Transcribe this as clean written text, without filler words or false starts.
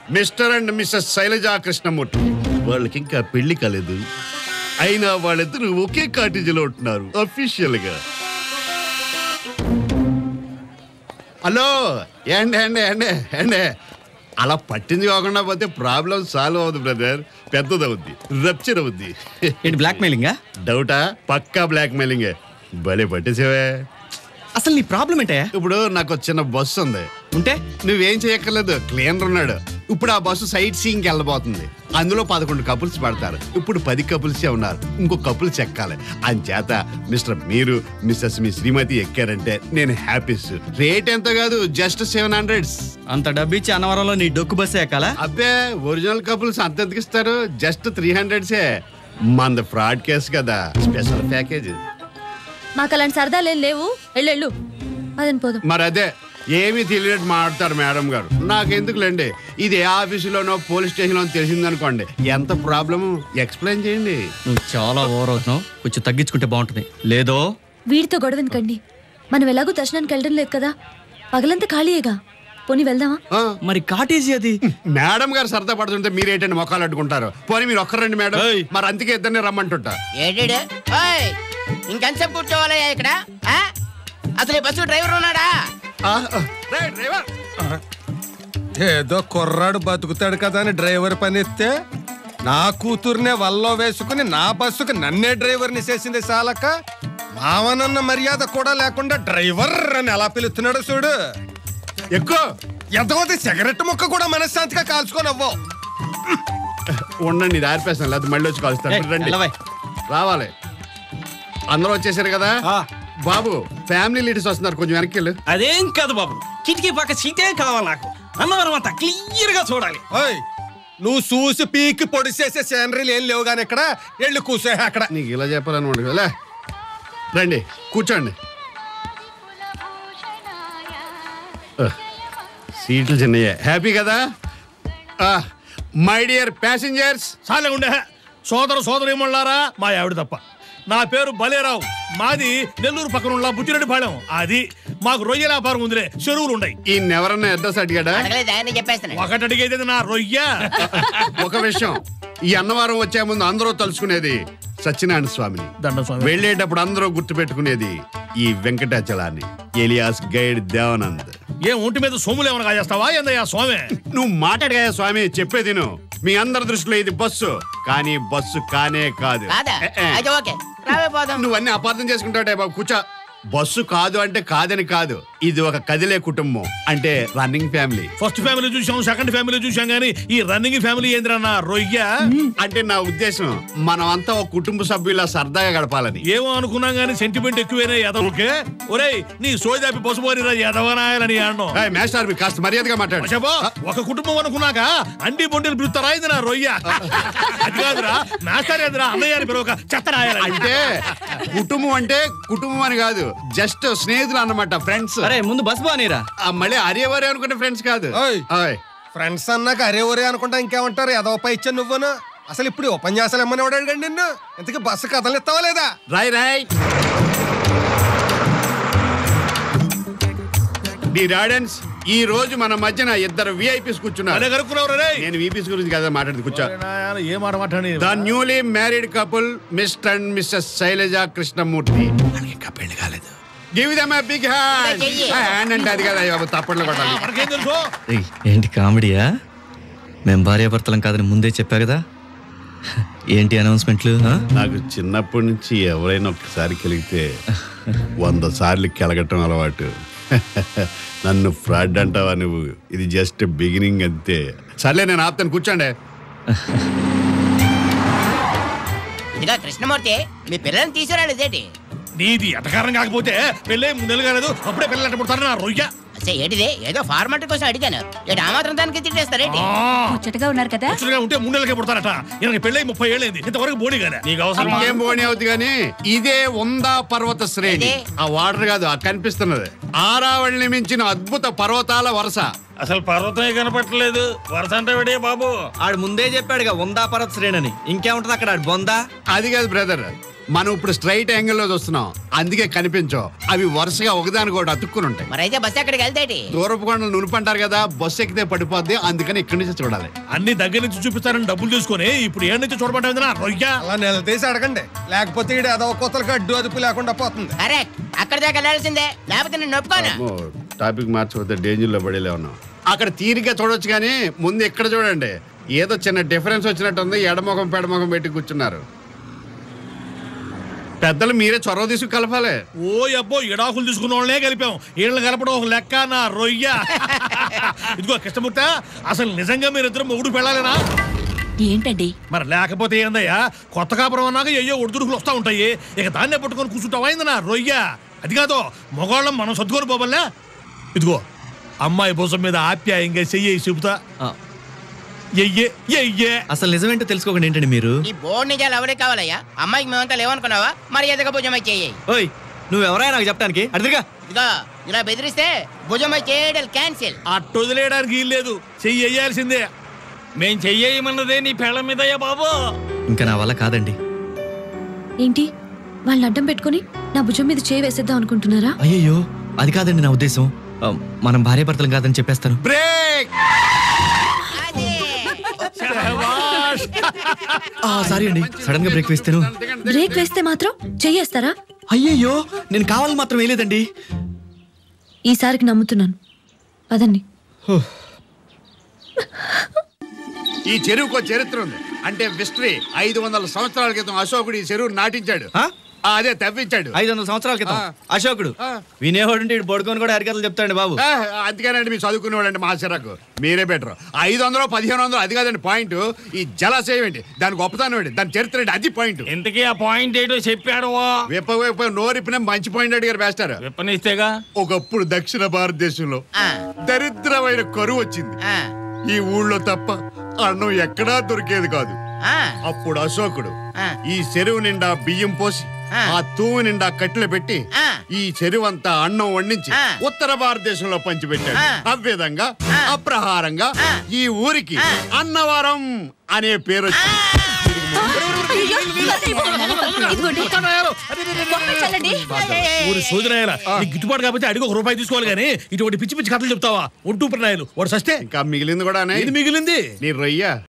Mister and Mrs Shailaja Krishnamurthy. వాళ్ళకి ఇంకా పెళ్లి కాలేదు, అయినా వాళ్ళిద్దరూ ఒకే కాటేజీలో ఉంటున్నారు అఫీషియల్ గా. హలో ఏండి ఏండి ఏండి ఏండి, అలా పట్టింది కాకుండా పోతే ప్రాబ్లం సాల్వ్ అవుద్ది బ్రదర్, పెద్దదవుద్ది, రప్చర్ అవుద్ది. ఏంటి బ్లాక్ మెయిలింగా? డౌటా? పక్కా బ్లాక్ మెయిలింగే. భలే పట్టేసేవే. అసలు నీ ప్రాబ్లం ఏంటే? ఇప్పుడు నాకు చిన్న బస్సు ఉంది, ఉంటే నువ్వేం చేయక్కర్లేదు, క్లీనర్ ఉన్నాడు. ఇప్పుడు ఆ బస్సు సైట్ సీయింగ్కి వెళ్ళబోతుంది. అందులో 11 కపుల్స్ పడతారు. ఇప్పుడు 10 కపుల్సే ఉన్నారు, ఇంకో కపుల్స్ ఎక్కాలి. అంచేత మిస్టర్ మీరు మిస్సెస్ మీ శ్రీమతి ఎక్కారంటే నేను హ్యాపీస్. రేట్ ఎంత కాదు, జస్ట్ 700. అంత డబ్బిచ్చి అన్నవరంలో నీ డొక్కు బస్సు ఎక్కాలా? అబ్బే, ఒరిజినల్ కపుల్స్ అంత ఎంతకిస్తారు? జస్ట్ 300సే. మంది ఫ్రాడ్ కేసు కదా, స్పెషల్ ప్యాకేజ్. మాకు అలాంటి సరదాలేం లేవు, వెళ్ళు అదని పోదు. మరి అదే ఏమీ తెలియనట్టు మాట్లాడతారు మేడం గారు. నాకెందుకులేండి, ఇది ఏ ఆఫీసులోనో పోలీస్ స్టేషన్లో తెలిసిందనుకోండి, ఎంత ప్రాబ్లము ఎక్స్ప్లెయిన్ చేయండి. నువ్వు చాలా ఓవర్ అవుతున్నావు, కొంచెం తగ్గించుకుంటే బాగుంటుంది. లేదో వీడితో గొడవనుకండి, మనం ఎలాగో దర్శనానికి వెళ్ళడం లేదు కదా, పగలంతా ఖాళీయేగా, పోనీ వెళ్దామా? మరి కాటేజీ అది. మేడం గారు సరదా పడుతుంటే మీరేంటండి మొక్కలు అడ్డుకుంటారు? పోనీ మీరు ఒక్కరండి మేడం, మరి అందుకే ఇద్దరిని రమ్మంటుంటా. ఇంకెంతసేపు కూర్చోవాలి ఇక్కడ? అసలు ఈ బస్సు డ్రైవర్ ఉన్నాడా? ఏదో కుర్రాడు బతుకుతాడు కదా అని డ్రైవర్ పని ఎత్తే, నా కూతుర్నే వల్లో వేసుకుని నా బస్సుకు నన్నే డ్రైవర్ని చేసింది చాలక, మావనన్న మర్యాద కూడా లేకుండా డ్రైవర్ అని ఎలా పిలుస్తున్నాడు చూడు. ఎక్కువ ఎంతమంది సిగరెట్ ముక్క కూడా మనశ్శాంతిగా కాల్చుకొని అవ్వవు. ఉండండి, ఇది ఆరిపేస్తాను, లేదా మళ్ళీ వచ్చి కాలుస్తాను. రావాలి, అందరూ వచ్చేసారు కదా బాబు. ఫ్యామిలీ లీడర్స్ వస్తున్నారు, కొంచెం వెనక్కి వెళ్ళు. అదేం కాదు బాబు, కిటికీ పక్క సీటే కావాలి నాకు. అన్నవరం అంతా క్లియర్ గా చూడాలి. నువ్వు చూసి పీకి పొడి చేసే శానరీలు ఏం లేవు కానీ ఇక్కడ వెళ్ళి కూర్చో. అక్కడ నీకు ఇలా చెప్పాలన్నమాట. రండి కూర్చోండి. సీట్లు చిన్నయ్యే, హ్యాపీ కదా? My dear passengers. చాలే ఉండే సోదరేమోళ్ళారా, మా ఆవిడ తప్ప. నా పేరు బలేరావు, మాది నెల్లూరు పక్కన బుచ్చిరెడ్డిపాళెం. అది మాకు రొయ్య వ్యాపారం ఉందిలే, చెరువులు ఉన్నాయి. ఈ ఎవరన్నా అడ్రస్ అడిగాడా? ఒకటి అడిగేది నా రొయ్య. ఒక విషయం, ఈ అన్నవరం వచ్చే ముందు అందరూ తలుచుకునేది సత్యనారాయణ స్వామిని, వెళ్ళేటప్పుడు అందరూ గుర్తు పెట్టుకునేది ఈ వెంకటాచలాన్ని, ఎలియాస్ గైడ్ దేవానంద్. ఏం ఒంటి మీద సోములు ఏమైనా కాజేస్తావా ఏందయ్యా స్వామి? నువ్వు మాట్లాడగా స్వామి, చెప్పేది మీ అందరి దృష్టిలో ఇది బస్సు, కానీ బస్సు కానే కాదు. నువ్వు అన్ని అపార్థం చేసుకుంటావుటే బాబు, కూర్చో. బస్సు కాదు అంటే కాదని కాదు, ఇది ఒక కదిలే కుటుంబం, అంటే రన్నింగ్ ఫ్యామిలీ. ఫస్ట్ ఫ్యామిలీ చూసాం, సెకండ్ ఫ్యామిలీ చూసాం, గానీ ఈ రన్నింగ్ ఫ్యామిలీ ఏంద్రన్నా రొయ్య. అంటే నా ఉద్దేశం మనం అంతా ఒక కుటుంబ సభ్యులా సరదాగా గడపాలని. ఏమో అనుకున్నాం గానీ సెంటిమెంట్ ఎక్కువైనా ఎదవకే. ఒరేయ్, నీ సోదాపి పసుపోరిరా ఎదవనాయాలని అన్నాం. మేస్టార్ మీ కాస్త మర్యాదగా మాట్లాడు. ఒక కుటుంబం అనుకున్నాక అండి బొండిలు పిలుస్తారా ఇది నా రొయ్య? అది కాదురా, మేస్టార్ ఎదురా అన్నయ్యారి పిలవక చెత్త రాయాలి. అంటే కుటుంబం అంటే కుటుంబం అని కాదు, జస్ట్ స్నేహితులు అన్నమాట, ఫ్రెండ్స్. ముందు బస్ బానేరా, మళ్ళీ అరేవరే అనుకుంటే ఫ్రెండ్స్ కాదు. ఫ్రెండ్స్ అన్నాక అరే ఒరే అనుకుంటా ఇంకేమంటారు? ఎదవపై ఇచ్చా నువ్వును. అసలు ఇప్పుడు ఉపన్యాసాలు ఏమని వాడాడు నిన్ను? ఇంతకీ బస్సు కథలు ఇస్తావా లేదా? రాయ్ డిరాడెన్స్, ఈ రోజు మన మధ్యన ఇద్దరు విఐపీస్ కూర్చున్నారు. నేను విఐపీస్ గురించి కదా మాట్లాడి కూర్చో. The newly married couple Mr and Mrs Shailaja Krishnamurthy. ఇంకా పెళ్లి కాలేదు. Give them a big hand. Hand అంటే అది కదా బాబు, తప్పట్లు కొట్టాలి. ఏంటి కామెడీయా? మేం భార్యాభర్తలం కాదని ముందే చెప్పా కదా. ఏంటి అనౌన్స్మెంట్లు? నాకు చిన్నప్పటి నుంచి ఎవరైనా ఒక్కసారి కలిగితే 100 సార్లు కెలగటం అలవాటు. నన్ను ఫ్రాడ్ అంటావా నువ్వు? ఇది జస్ట్ బిగినింగ్ అంతే. సర్లే, నేను ఆపుతాను, కూర్చోండి. ఇదిగా కృష్ణమూర్తి, మీ పిల్లల్ని తీసుకురాలేదేంటి? నీది ఎటకారం కాకపోతే పెళ్ళే 3 నెలలు కాలేదు, అప్పుడే పిల్లలు ఎట్ట పుడతారు నా రొయ్య? ఏంటిది, ఏదో ఫార్మాలిటీ కోసం అడిగాను. ఆ మాత్రం దానికి తిట్టేస్తారేంటి? ముచ్చటగా ఉన్నారు కదా. ముచ్చటగా ఉంటే 3 నెలలకే పుడతారట. ఈయనకి పెళ్ళై 30 ఏళ్ళైంది, ఇంతవరకు బోడి కదా. నీకు అవసరం ఏం బోని అవుతుంది కానీ ఇదే ఉందా పర్వత శ్రేణి. ఆ వాటర్ కాదు, ఆ కనిపిస్తున్నది ఆరావళిని మించిన అద్భుత పర్వతాల వరుస. అసలు పర్వతమే కనపట్టలేదు, వరుస అంటే విడే బాబు. ఆడు ముందే చెప్పాడుగా ఉందా పర్వత శ్రేణి అని. ఇంకేముంటది అక్కడ? ఆడు బొందా? అది కాదు బ్రదర్, మనం ఇప్పుడు స్ట్రైట్ యాంగిల్ లో చూస్తున్నాం, అందుకే కనిపించవు. అవి వరుసగా ఒకదానికి ఒకటి అతుక్కుని ఉంటాయి. మరైతే బస్సు ఎక్కడికి వెళ్తాయి? దూరపు కొండలు నునుపంటారు కదా, బస్సు ఎక్కితే పడిపోద్ది, అందుకని ఇక్కడి నుంచి చూడాలి. అన్ని దగ్గర నుంచి చూపిస్తారని డబ్బులు తీసుకొని ఇప్పుడు ఏడు నుంచి చూడమంటా రొయ్య. అలా నిలదీసి అడగండి, లేకపోతే ఈడు ఏదో కొత్తలకు అడ్డు అదుపు లేకుండా పోతుంది. కరెక్ట్, అక్కడ దాకా వెళ్ళాల్సిందే, లేకపోతే నేను ఒప్పుకోను. టాపిక్ మార్చిపోతే డేంజర్ లో పడేలే ఉన్నాం. అక్కడ తీరిగ్గా చూడొచ్చు కానీ ముందు ఇక్కడ చూడండి, ఏదో చిన్న డిఫరెన్స్ వచ్చినట్టుంది. ఎడమొఖం పెడమొఖం పెట్టి కూర్చున్నారు. పెద్దలు మీరే చొరవ తీసుకు కలపాలి. ఓ అబ్బో, ఇడాకులు తీసుకున్న వాళ్ళనే కలిపాం, వీళ్ళని కలపడం ఒక లెక్క నా రొయ్య. ఇదిగో కృష్ణమూర్తి, అసలు నిజంగా మీరిద్దరు మొగుడు పెళ్ళాలేనా? ఏంటండి మరి లేకపోతే ఏందయ్యా, కొత్త కాపురం అన్నాక అయ్యో ఒడిదుడుకులు వస్తా ఉంటాయి, ఇక దాన్నే పట్టుకొని కూర్చుంటావా అయింది నా రొయ్య. అది కాదు, మగవాళ్ళం మనం సర్దుకొని పోవాలే. ఇదిగో అమ్మాయి భుజం మీద ఆప్యాయంగా చెయ్యి చెబుతా. అసలు నిజమేంటో తెలుసుకోకండి ఏంటండి మీరు? ఈ బోర్డు నిజాలు ఎవరికి కావాలయ్యా? అమ్మాయికి మేమంతా లేవనుకున్నావా? మరి ఎదగ భుజమై చెయ్యి. ఓయ్, నువ్వెవరైనా నాకు చెప్పడానికి అడిదిగా. ఇదిగో ఇలా బెదిరిస్తే భుజమై చేయడం క్యాన్సిల్. అట్టు వదిలేయడానికి వీల్లేదు, చెయ్యి వేయాల్సిందే. మేం చెయ్యమన్నదే నీ పెళ్ళ మీదయ్యా బాబు. ఇంకా నా వల్ల కాదండి. ఏంటి, వాళ్ళని అడ్డం పెట్టుకుని నా భుజం మీద చేయి వేసేద్దాం అనుకుంటున్నారా? అయ్యయ్యో, అది కాదండి నా ఉద్దేశం. మనం భార్యాభర్తలం కాదని చెప్పేస్తాను. బ్రేక్. సారీ అండి, సడన్ గా బ్రేక్ వేస్తాను. బ్రేక్ వేస్తే మాత్రం చెయ్యేస్తారా? అయ్యయ్యో, నేను కావాలని మాత్రం వేయలేదండి. ఈసారికి నమ్ముతున్నాను, పదండి. ఈ చెరువుకో చరిత్ర ఉంది, అంటే హిస్టరీ. 500 సంవత్సరాల క్రితం అశోకుడు ఈ చెరువు నాటించాడు. అదే తవ్వించాడు. 500 సంవత్సరాల క్రితం అశోకుడు వినేవాడు బొడుకొని కూడా హరికథలు చెప్తాడండి బాబు. అందుకేనండి మీరు చదువుకునేవాడండి మా చిరకు. మీరే బెటర్. 500 1500 అది కాదండి పాయింట్. ఈ జలాశయం ఏంటి, దాని గొప్పతనం ఏంటి, దాని చరిత్ర ఏంటి, అది పాయింట్. ఇంతకీ ఆ పాయింట్ ఏంటో చెప్పాడు. విప్ప నోరిపిన మంచి పాయింట్ అడిగారు వేస్తారు. విప్పనిస్తేగా. ఒకప్పుడు దక్షిణ భారతదేశంలో దరిద్రమైన కరువు వచ్చింది. ఈ ఊళ్ళో తప్ప అన్నం ఎక్కడా దొరికేది కాదు. అప్పుడు అశోకుడు ఈ చెరువు నిండా బియ్యం పోసి ఆ తూము నిండా కట్టెలు పెట్టి ఈ చెరువంతా అన్నం వండించి ఉత్తర భారతదేశంలో పంచిపెట్టాడు. అవ్విధంగా అప్రహారంగా ఈ ఊరికి అన్నవరం అనే పేరు గిట్టుబాటు కాబట్టి అడిగి ₹1 తీసుకోవాలి కానీ ఇటువంటి పిచ్చి పిచ్చి కథలు చెప్తావా? ఒట్టు ప్రణాయాలు వాడు సస్తే. ఇంకా మిగిలింది కూడా మిగిలింది నీ రొయ్య.